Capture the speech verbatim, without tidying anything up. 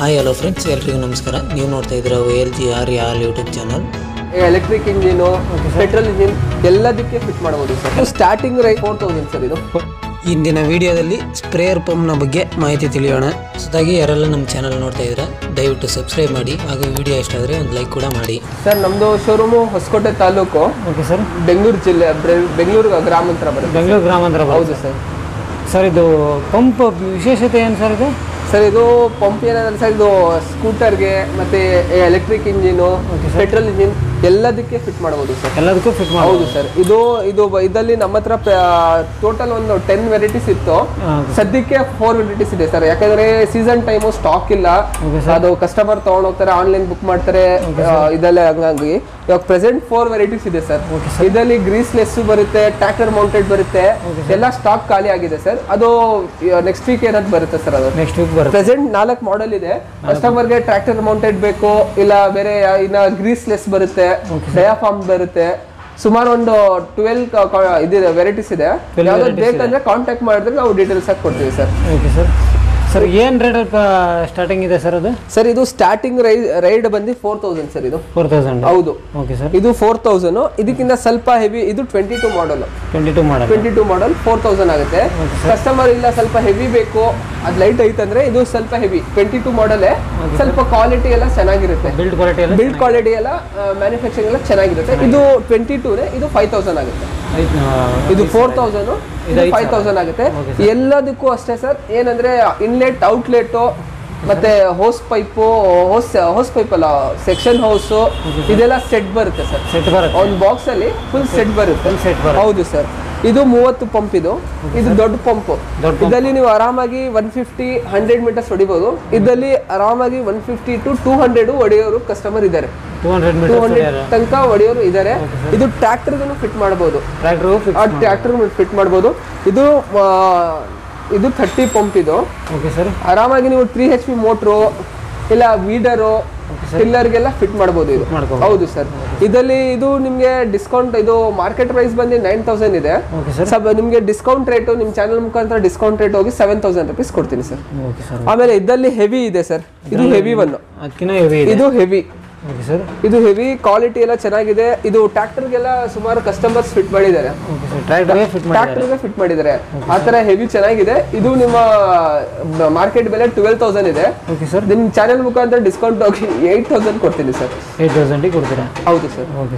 Hi hello friends, ಎಲ್ರಿಗೂ ನಮಸ್ಕಾರ. ನೀವು ನೋಡ್ತಾ ಇದ್ದೀರಾ L G R all YouTube channel. Electric engine, petrol engine ಎಲ್ಲದಕ್ಕೆ ಫಿಟ್ ಮಾಡಬಹುದು sir. Starting rate four thousand sir ಇದು. ಇಂದಿನ ವಿಡಿಯೋದಲ್ಲಿ ಸ್ಪ್ರೇಯರ್ ಪಂಪ್ನ ಬಗ್ಗೆ ಮಾಹಿತಿ ತಿಳಿಯೋಣ. ಹೊಸದಾಗಿ ಯಾರೆಲ್ಲ ನಮ್ಮ ಚಾನಲ್ ನೋಡ್ತಾ ಇದ್ದೀರಾ ದಯವಿಟ್ಟು ಸಬ್ಸ್ಕ್ರೈಬ್ ಮಾಡಿ, ಹಾಗೂ ವಿಡಿಯೋ ಇಷ್ಟ ಆದರೆ ಒಂದು ಲೈಕ್ ಕೂಡ ಮಾಡಿ. ಸರ್ ನಮ್ಮದು showroom Hosakote taluk, okay sir, Bengaluru ಜಿಲ್ಲೆ, ಬೆಂಗಳೂರು ಗ್ರಾಮಾಂತರ ಬರುತ್ತೆ. ಬೆಂಗಳೂರು ಗ್ರಾಮಾಂತರ ಹೌದು ಸರ್. ಸರ್ ಇದು ಪಂಪ್ ವಿಶೇಷತೆ ಏನು ಸರ್ ಇದು? ಸರ್ ಇದು ಪಂಪ್ ಏನಂದ್ರೆ ಸರ್, ಇದು ಸ್ಕೂಟರ್ಗೆ ಮತ್ತೆ ಎಲೆಕ್ಟ್ರಿಕ್ ಇಂಜಿನು, ಪೆಟ್ರೋಲ್ ಇಂಜಿನ್ ಎಲ್ಲದಕ್ಕೆ ಫಿಟ್ ಮಾಡಬಹುದು ಸರ್. ಎಲ್ಲದಕ್ಕೂ ಫಿಟ್ ಮಾಡಿ. ಹೌದು ಸರ್. ಇದು ಇದು ಇದರಲ್ಲಿ ನಮ್ಮ ಹತ್ರ ಟೋಟಲ್ ಒಂದು ಟೆನ್ ವೆರೈಟೀಸ್ ಇತ್ತು. ಸದ್ಯಕ್ಕೆ ಫೋರ್ ವೆರೈಟೀಸ್ ಇದೆ ಸರ್. ಯಾಕಂದ್ರೆ ಸೀಸನ್ ಟೈಮು ಸ್ಟಾಕ್ ಇಲ್ಲ, ಅದು ಕಸ್ಟಮರ್ ತಗೊಂಡ್ ಹೋಗ್ತಾರೆ, ಆನ್ಲೈನ್ ಬುಕ್ ಮಾಡ್ತಾರೆ, ಇದೆಲ್ಲ ಹಂಗಾಗಿ ಇವಾಗ ಪ್ರೆಸೆಂಟ್ ಫೋರ್ ವೆರೈಟೀಸ್ ಇದೆ ಸರ್. ಇದರಲ್ಲಿ ಗ್ರೀಸ್ ಲೆಸ್ ಬರುತ್ತೆ, ಟ್ರ್ಯಾಕ್ಟರ್ ಮೌಂಟೆಡ್ ಬರುತ್ತೆ, ಎಲ್ಲ ಸ್ಟಾಕ್ ಖಾಲಿ ಆಗಿದೆ ಸರ್. ಅದು ನೆಕ್ಸ್ಟ್ ವೀಕ್ ಏನಾದ್ರು ಬರುತ್ತೆ ಸರ್. ಅದು ನೆಕ್ಸ್ಟ್ ವೀಕ್ ಬರುತ್ತೆ. ಪ್ರೆಸೆಂಟ್ ನಾಲ್ಕು ಮಾಡೆಲ್ ಇದೆ. ಕಸ್ಟಮರ್ಗೆ ಟ್ರ್ಯಾಕ್ಟರ್ ಮೌಂಟೆಡ್ ಬೇಕು, ಇಲ್ಲ ಬೇರೆ ಇನ್ನ ಗ್ರೀಸ್ ಲೆಸ್ ಬರುತ್ತೆ, ಡಯಾಫಾರ್ಮ್ ಬರುತ್ತೆ. ಸುಮಾರು ಒಂದು ಟ್ವೆಲ್ ಇದಿದೆ, ವೆರೈಟೀಸ್ ಇದೆ. ಯಾವ್ದು ಬೇಕಂದ್ರೆ ಕಾಂಟ್ಯಾಕ್ಟ್ ಮಾಡಿದ್ರೆ ನಾವು ಡೀಟೇಲ್ಸ್ ಆಗಿ ಕೊಡ್ತೀವಿ ಸರ್. Okay sir. ಸರ್ ಏನು ರೇಟ್ ಸ್ಟಾರ್ಟಿಂಗ್ ಇದೆ ಸರ್ ಅದು? ಸರ್ ಇದು ಸ್ಟಾರ್ಟಿಂಗ್ ರೈಡ್ ಬಂದು ಫೋರ್ ತೌಸಂಡ್ ಸರ್. ಇದು ಫೋರ್ ತೌಸಂಡ್ ಹೌದು. Okay sir. ಇದು ಫೋರ್ ತೌಸಂಡ್. ಇದಕ್ಕಿಂತ ಸ್ವಲ್ಪ ಹೆವಿ. ಇದು twenty two model. Twenty two model twenty two model four thousand ಆಗುತ್ತೆ. ಕಸ್ಟಮರ್ ಇಲ್ಲ ಸ್ವಲ್ಪ ಹೆವಿ ಬೇಕು, ಅದು ಲೈಟ್ ಐತಂದ್ರೆ ಇದು ಸ್ವಲ್ಪ ಹೆವಿ ಟ್ವೆಂಟಿ ಟೂ ಮಾಡಲ್. ಸ್ವಲ್ಪ ಕ್ವಾಲಿಟಿ ಎಲ್ಲ ಚೆನ್ನಾಗಿರುತ್ತೆ. ಬಿಲ್ಡ್ ಕ್ವಾಲಿಟಿ ಎಲ್ಲ ಬಿಲ್ಡ್ ಕ್ವಾಲಿಟಿ ಎಲ್ಲ ಮ್ಯಾನುಫ್ಯಾಕ್ಚರಿಂಗ್ ಎಲ್ಲ ಚೆನ್ನಾಗಿರುತ್ತೆ. ಇದು ಟ್ವೆಂಟಿ ಟೂ ಇದು ಫೈವ್ ತೌಸಂಡ್ ಆಗುತ್ತೆ. ಇದು ಫೋರ್ ತೌಸಂಡ್, ಇದು ಫೈವ್ ತೌಸಂಡ್ ಆಗುತ್ತೆ. ಎಲ್ಲದಕ್ಕೂ ಅಷ್ಟೇ ಸರ್. ಏನಂದ್ರೆ ಇನ್ಲೆಟ್, ಔಟ್ಲೆಟ್, ಮತ್ತೆ hose pipe, hose hose pipe ಅಲ್ಲ, ಸೆಕ್ಷನ್ ಹೌಸ್, ಇದೆಲ್ಲ ಸೆಟ್ ಬರುತ್ತೆ ಸರ್. ಸೆಟ್ ಬರುತ್ತೆ. ಒಂದು ಬಾಕ್ಸ್ ಅಲ್ಲಿ ಫುಲ್ ಸೆಟ್ ಬರುತ್ತೆ. ಸೆಟ್ ಬರುತ್ತೆ. ಹೌದು ಸರ್. ಇದು ಮೂವತ್ತು ಪಂಪ್. ಇದು ಇದು ದೊಡ್ಡ ಪಂಪ್. ಇದರಲ್ಲಿ ನೀವು ಆರಾಮಾಗಿ ಒನ್ ಫಿಫ್ಟಿ ಹಂಡ್ರೆಡ್ ಮೀಟರ್ಸ್ ಹೊಡಿಬಹುದು. ಇದರಲ್ಲಿ ಆರಾಮಾಗಿ one fifty to two hundred ಹೊಡೆಯೋರು ಕಸ್ಟಮರ್ ಇದ್ದಾರೆ. ಟೂ ಹಂಡ್ರೆಡ್ ಟೂ ಹಂಡ್ರೆಡ್ ತನಕ ಹೊಡೆಯೋರು ಇದ್ದಾರೆ. ಇದು ಟ್ರ್ಯಾಕ್ಟರ್ಗೂ ಫಿಟ್ ಮಾಡಬಹುದು. ಟ್ರ್ಯಾಕ್ಟರ್ ಫಿಟ್ ಮಾಡಬಹುದು. ಇದು ಇದು ಥರ್ಟಿ ಪಂಪ್. ಇದು ಓಕೆ ಸರ್. ಆರಾಮಾಗಿ ನೀವು ತ್ರೀ ಹೆಚ್ ಪಿ ಮೋಟ್ರು ಇಲ್ಲ ವೀಡರು ಟಿಲ್ಲರ್ಗೆಲ್ಲ ಫಿಟ್ ಮಾಡಬಹುದು. ಇದು ಹೌದು ಸರ್. ಇದರಲ್ಲಿ ಇದು ನಿಮಗೆ ಡಿಸ್ಕೌಂಟ್, ಇದು ಮಾರ್ಕೆಟ್ ಪ್ರೈಸ್ ಬಂದು ನೈನ್ ತೌಸಂಡ್ ಇದೆ. ಸಬ್ ನಿಮಗೆ ಡಿಸ್ಕೌಂಟ್ ರೇಟು ನಿಮ್ಮ ಚಾನಲ್ ಮುಖಾಂತರ ಡಿಸ್ಕೌಂಟ್ ರೇಟ್ ಹೋಗಿ ಸೆವೆನ್ ತೌಸಂಡ್ ರುಪೀಸ್ ಕೊಡ್ತೀನಿ ಸರ್. ಆಮೇಲೆ ಇದರಲ್ಲಿ ಹೆವಿ ಇದೆ ಸರ್. ಇದು ಹೆವಿ ಒನ್. ಇದು ಹೆವಿ. ಇದು ಹೆವಿ ಕ್ವಾಲಿಟಿ ಎಲ್ಲ ಚೆನ್ನಾಗಿದೆ. ಇದು ಟ್ರ್ಯಾಕ್ಟರ್ಗೆಲ್ಲ ಸುಮಾರು ಕಸ್ಟಮರ್ಸ್ ಫಿಟ್ ಮಾಡಿದ್ದಾರೆ. ಟ್ರ್ಯಾಕ್ಟರ್ಗೆ ಫಿಟ್ ಮಾಡಿದ್ದಾರೆ. ಆ ತರ ಹೆವಿ ಚೆನ್ನಾಗಿದೆ. ಇದು ನಿಮ್ಮ ಮಾರ್ಕೆಟ್ ಬೆಲೆ ಟ್ವೆಲ್ ತೌಸಂಡ್ ಇದೆ. ನಿಮ್ ಚಾನೆಲ್ ಮುಖಾಂತರ ಡಿಸ್ಕೌಂಟ್ ಹೋಗಿ ಏಟ್ ತೌಸಂಡ್ ಕೊಡ್ತೀನಿ ಸರ್. ಏಟ್ ತೌಸಂಡ್ ಕೊಡ್ತೀರಾ? ಹೌದು ಸರ್. ಓಕೆ